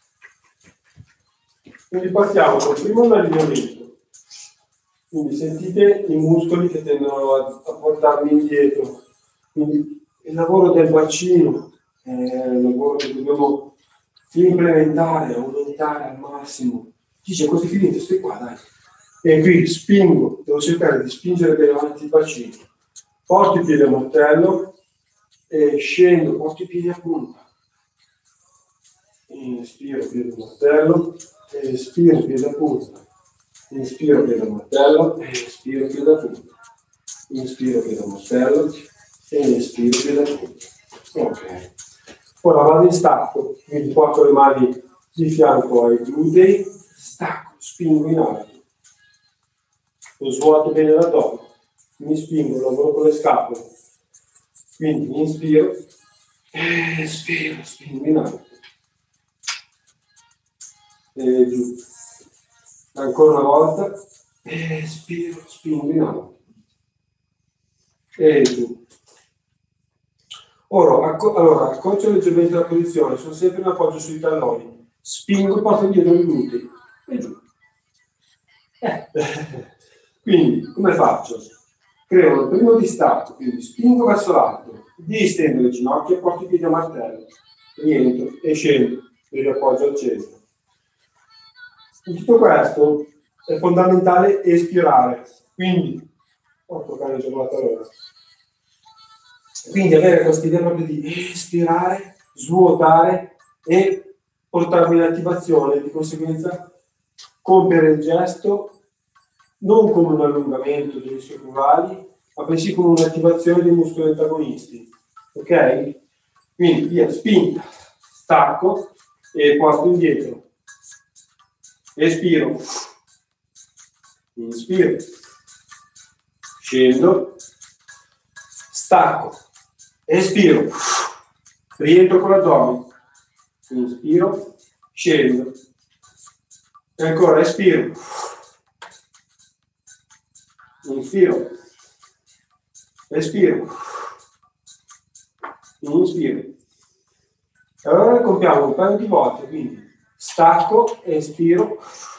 Quindi partiamo col primo allineamento. Quindi sentite i muscoli che tendono a, a portarmi indietro. Quindi il lavoro del bacino è un lavoro che dobbiamo implementare, aumentare al massimo. Dice così finito, stai qua, dai. E qui spingo, devo cercare di spingere bene avanti il bacino. Porto i piedi a martello e scendo, porto i piedi a punta. Inspiro, piede a martello, espiro, piede a punta. Inspiro, piede a martello, espiro, piede a punta. Inspiro, piede a martello, e espiro, piede a punta. Ok. Ora vado in stacco, quindi porto le mani di fianco ai glutei, stacco, spingo in alto. Lo svuoto bene l'addome, mi spingo, lavoro con le scapole. Quindi inspiro, espiro, spingo in alto. E giù. Ancora una volta, espiro, spingo in alto. E giù. Ora, acco allora, accocio leggermente la posizione, sono sempre in appoggio sui talloni. Spingo, porto dietro i glutei. E giù. Eh. Quindi, come faccio? Creo il primo distacco, quindi spingo verso l'alto, distendo le ginocchia e porto i piedi a martello. Rientro e scendo, mi riappoggio al centro. In tutto questo è fondamentale espirare, quindi, porco cane giornata all'ora. Quindi avere questa idea proprio di espirare, svuotare e portarmi in attivazione, di conseguenza compiere il gesto non come un allungamento degli ischiocurali, ma bensì come un'attivazione dei muscoli antagonisti. Ok? Quindi via, spinta, stacco e porto indietro. Espiro. Inspiro. Scendo. Stacco. Espiro. Rientro con l'addome. Inspiro. Scendo. E ancora espiro. Inspiro, espiro, inspiro. E allora compiamo un paio di volte, quindi stacco, espiro,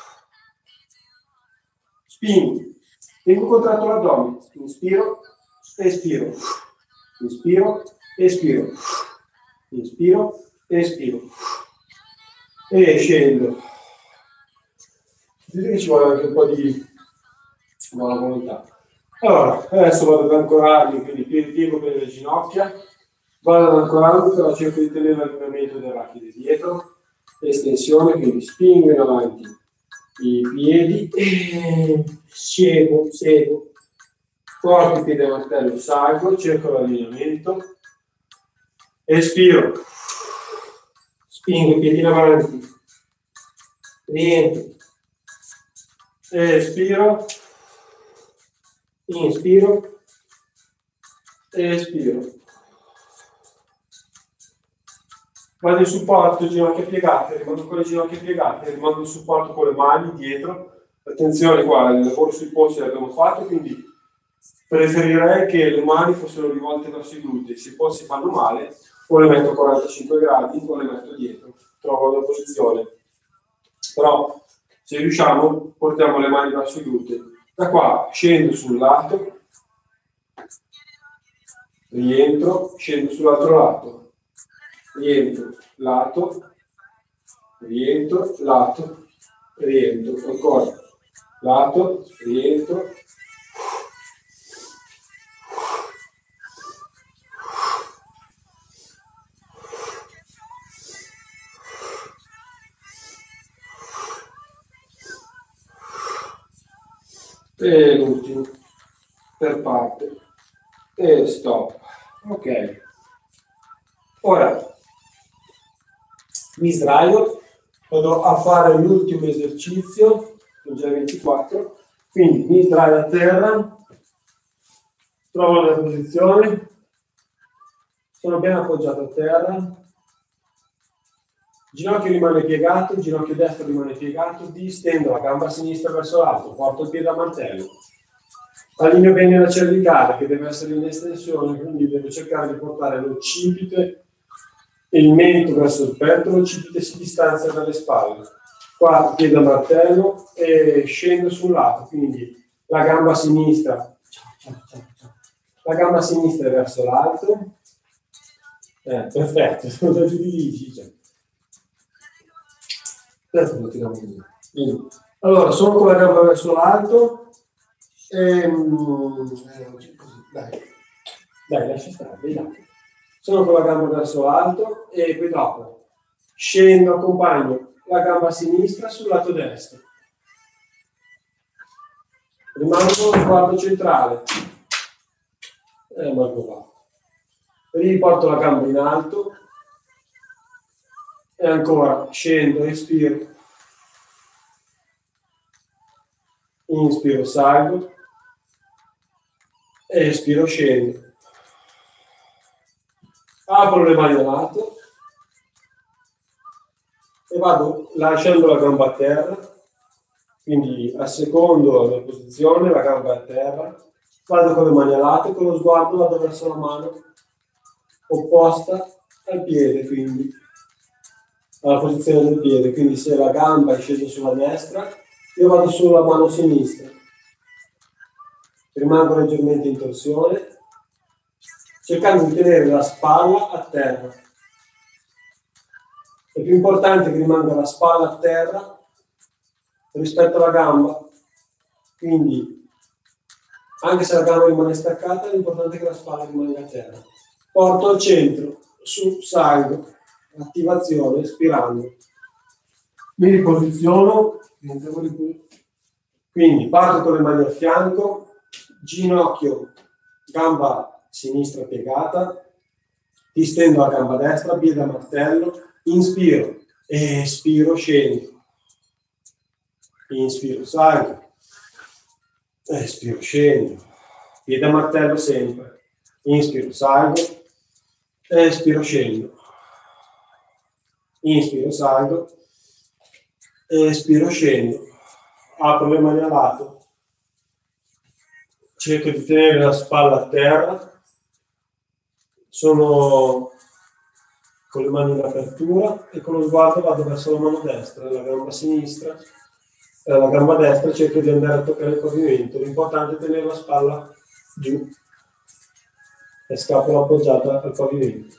spingo, tengo contratto l'addome, inspiro, espiro, inspiro, espiro, inspiro, espiro, e scendo. Vedete che ci vuole anche un po' di buona volontà. Allora, adesso vado ad ancorarmi, quindi piego bene le ginocchia, vado ad ancorarmi, però cerco di tenere l'allineamento del rachide dietro, estensione, quindi spingo in avanti i piedi e seguo, seguo, porto i piedi a martello, salgo, cerco l'allineamento, espiro, spingo i piedi in avanti, rientro, espiro, inspiro, espiro. Vado in supporto, ginocchia piegate, rimango con le ginocchia piegate, rimango in supporto con le mani dietro. Attenzione qua, il lavoro sui polsi l'abbiamo fatto, quindi preferirei che le mani fossero rivolte verso i glutei. Se i polsi fanno male, o le metto a quarantacinque gradi o le metto dietro. Trovo la posizione. Però se riusciamo, portiamo le mani verso i glutei. Da qua scendo sul lato, rientro, scendo sull'altro lato, rientro, lato, rientro, lato, rientro, ancora, lato, rientro, e l'ultimo per parte e stop. Ok, ora mi sdraio, vado a fare l'ultimo esercizio, sono già ventiquattro, quindi mi sdraio a terra, trovo la posizione, sono ben appoggiato a terra, ginocchio rimane piegato, ginocchio destro rimane piegato, distendo la gamba sinistra verso l'alto, porto il piede a martello, allineo bene la cervicale che deve essere in estensione, quindi devo cercare di portare l'occipite e il mento verso il petto, l'occipite si distanzia dalle spalle. Qua piede a martello e scendo sul lato, quindi la gamba sinistra, la gamba sinistra è verso l'alto, eh, perfetto, sono già più difficile. Adesso lo tiriamo via. Allora, sono con la gamba verso l'alto, e, dai, dai, lascia stare, dai, dai. Sono con la gamba verso l'alto e poi dopo scendo, accompagno la gamba sinistra sul lato destro. Rimango lo sguardo centrale. E manco va. Riporto la gamba in alto. E ancora scendo, espiro. Inspiro, salgo. Espiro, scendo. Apro le mani a lato. E vado lasciando la gamba a terra. Quindi assecondo la mia posizione, la gamba è a terra, vado con le mani a lato e con lo sguardo vado verso la mano opposta al piede, quindi alla posizione del piede. Quindi se la gamba è scesa sulla destra, io vado sulla mano sinistra. Rimango leggermente in torsione, cercando di tenere la spalla a terra. È più importante che rimanga la spalla a terra rispetto alla gamba, quindi anche se la gamba rimane staccata l'importante è che la spalla rimanga a terra. Porto al centro, su, salgo, attivazione, espirando, mi riposiziono, quindi parto con le mani al fianco, ginocchio, gamba sinistra piegata, distendo la gamba destra, piede a martello, inspiro, espiro, scendo. Inspiro, salgo, espiro, scendo, piede a martello sempre, inspiro, salgo, espiro, scendo, inspiro, salgo, espiro, scendo, apro le mani a lato, cerco di tenere la spalla a terra, sono con le mani in apertura e con lo sguardo vado verso la mano destra, la gamba sinistra. La gamba destra cerco di andare a toccare il pavimento, l'importante è tenere la spalla giù e scapola appoggiata al pavimento.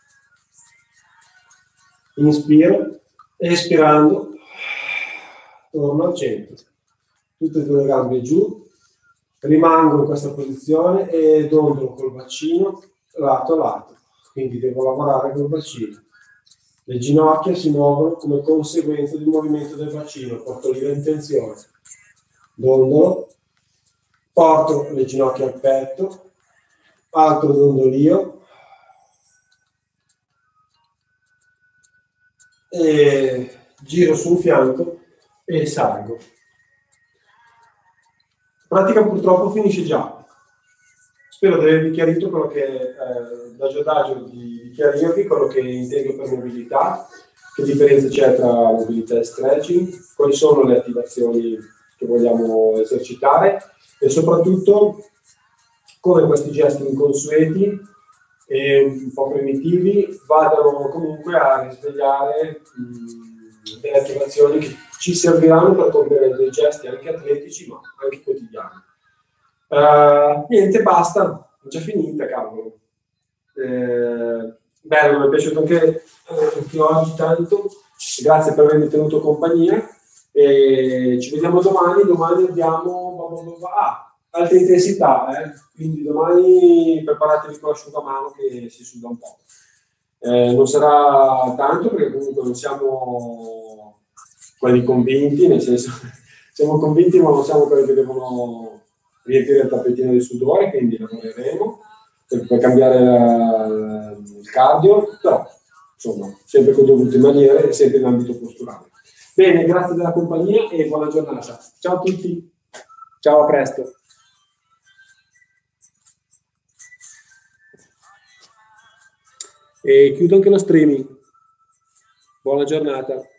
Inspiro, espirando, torno al centro, tutte e due le gambe giù, rimango in questa posizione e dondolo col bacino lato a lato, quindi devo lavorare col bacino. Le ginocchia si muovono come conseguenza del movimento del bacino, porto lì in tensione, dondolo, porto le ginocchia al petto, altro dondolio e giro su un fianco e salgo. La pratica purtroppo finisce già. Spero di avervi chiarito quello che, eh, adagio adagio di chiarirvi quello che intendo per mobilità, che differenza c'è tra mobilità e stretching, quali sono le attivazioni che vogliamo esercitare e soprattutto come questi gesti inconsueti e un po' primitivi vadano comunque a risvegliare mh, delle attivazioni che ci serviranno per compiere dei gesti anche atletici ma anche quotidiani. Uh, niente, basta, è già finita, cavolo. Eh, bello, mi è piaciuto anche, anche oggi tanto. Grazie per avermi tenuto compagnia. E ci vediamo domani. Domani abbiamo ah, alta intensità, eh? Quindi domani preparatevi con l'asciugamano che si suda un po'. Eh, non sarà tanto perché comunque non siamo quelli convinti, nel senso siamo convinti ma non siamo quelli che devono riempire il tappetino di sudore, quindi lavoreremo per, per cambiare la, il cardio, però insomma sempre con dovute maniere e sempre in ambito posturale. Bene, grazie della compagnia e buona giornata. Ciao a tutti, ciao, a presto. E chiudo anche lo streaming. Buona giornata.